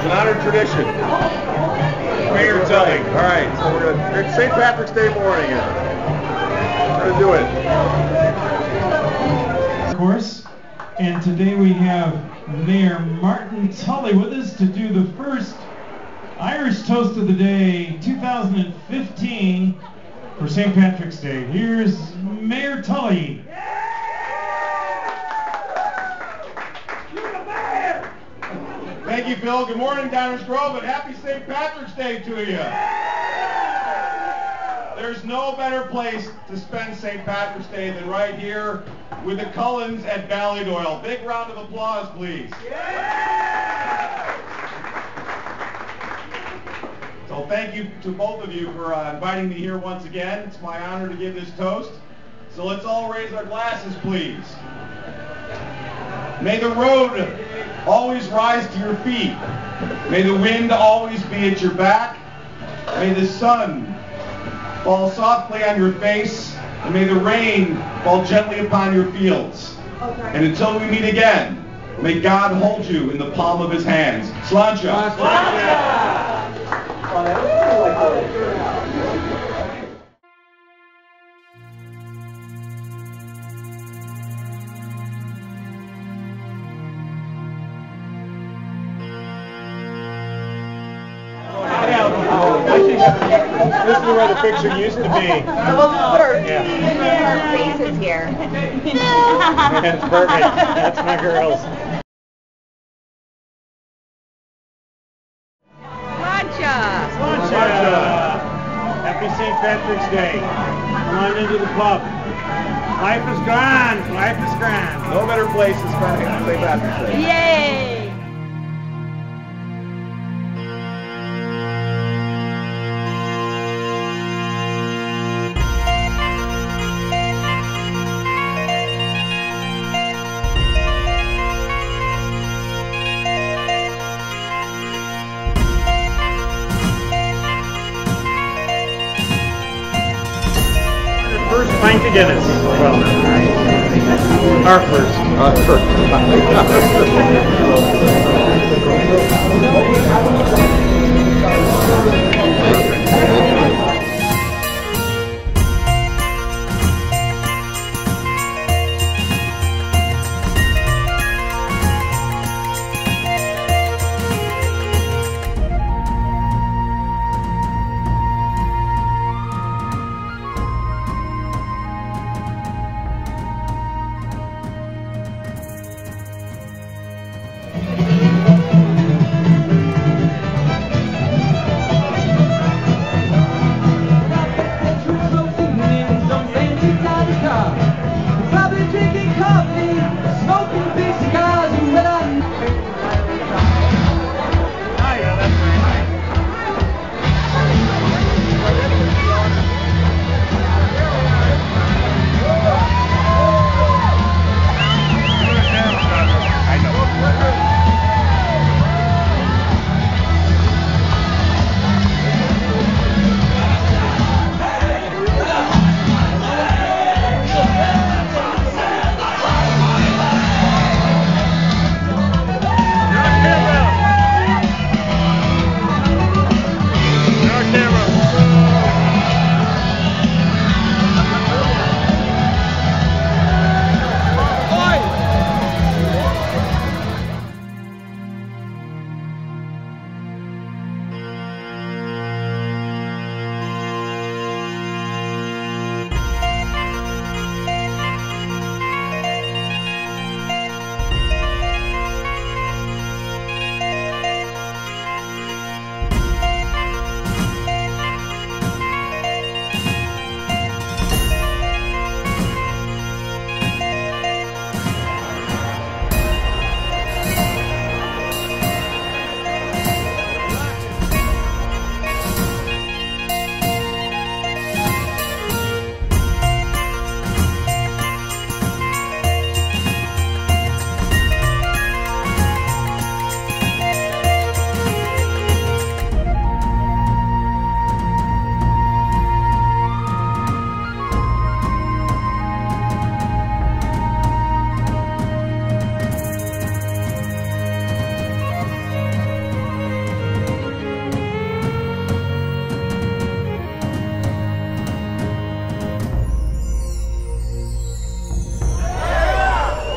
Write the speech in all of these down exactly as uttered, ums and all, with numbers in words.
an honored tradition. Mayor Tully. All right, so we're gonna. It's Saint Patrick's Day morning. We're gonna do it. Of course, and today we have Mayor Martin Tully with us to do the first Irish Toast of the Day two thousand fifteen for Saint Patrick's Day. Here's Mayor Tully. Thank you, Phil. Good morning, Downers Grove, and happy Saint Patrick's Day to you. There's no better place to spend Saint Patrick's Day than right here with the Cullens at Ballydoyle. Big round of applause, please. So thank you to both of you for uh, inviting me here once again. It's my honor to give this toast. So let's all raise our glasses, please. May the road always rise to your feet. May the wind always be at your back. May the sun fall softly on your face. And may the rain fall gently upon your fields. And until we meet again, may God hold you in the palm of his hands. Sláinte. Sláinte. This is where the picture used to be. Well, we're Yeah. our faces here. That's perfect. That's my girls. Sláinte. Sláinte. Happy Saint Patrick's Day. Come on into the pub. Life is grand. Life is grand. No better place to spend Saint Patrick's Day. Yay! First pint of Guinness. Well, our first. Our first.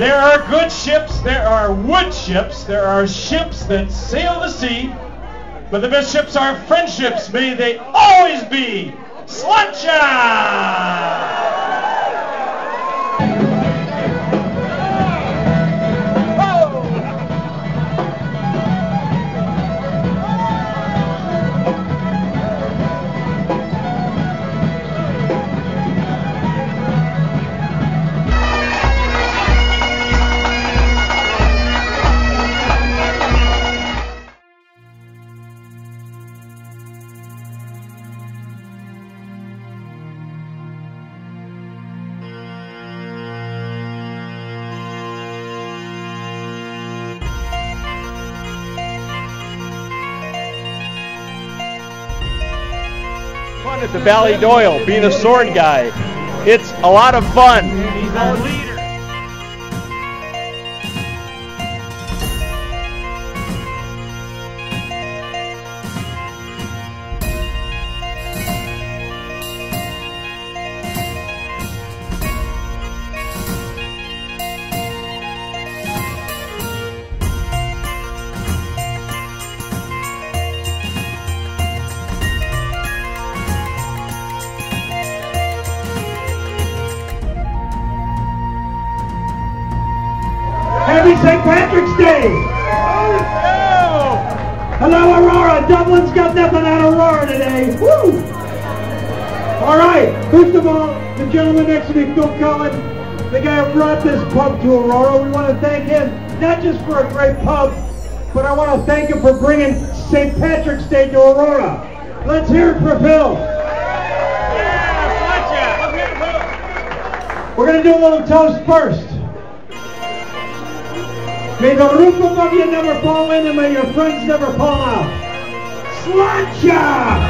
There are good ships, there are wood ships, there are ships that sail the sea, but the best ships are friendships. May they always be. Sláinte! Fun at the Ballydoyle, being a sword guy. It's a lot of fun. He's our leader. Happy Saint Patrick's Day! Oh, hello, Aurora! Dublin's got nothing on Aurora today! Woo! All right, first of all, the gentleman next to me, Phil Cullen, the guy who brought this pub to Aurora, we want to thank him, not just for a great pub, but I want to thank him for bringing Saint Patrick's Day to Aurora. Let's hear it for Phil! We're going to do a little toast first. May the roof above you never fall in and may your friends never fall out. Sláinte!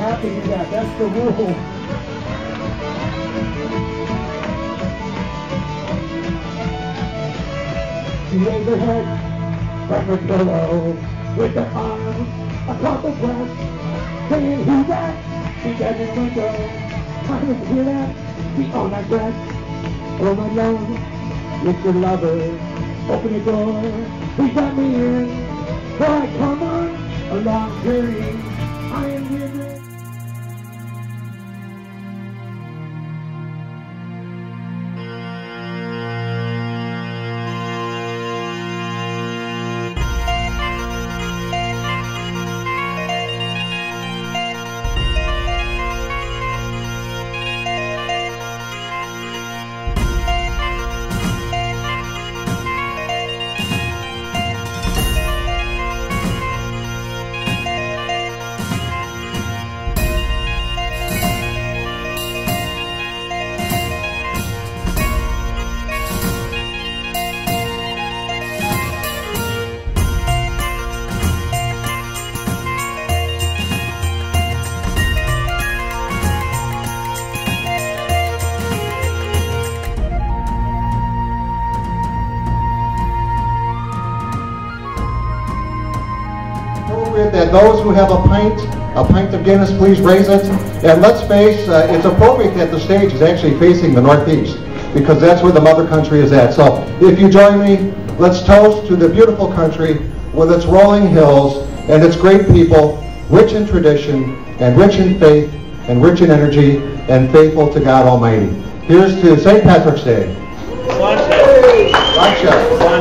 happy to that. That's the rule. She lays her head from her pillow with her arms across her breast, saying, "Who's that?" She doesn't window. I didn't hear that. We all night rest. Oh my love, it's your lover. Open the door. Please let me in. For I come on a long journey. I am living. That those who have a pint, a pint of Guinness, please raise it. And let's face, uh, it's appropriate that the stage is actually facing the northeast, because that's where the mother country is at. So if you join me, let's toast to the beautiful country with its rolling hills and its great people, rich in tradition and rich in faith and rich in energy and faithful to God Almighty. Here's to Saint Patrick's Day. Lancia. Lancia.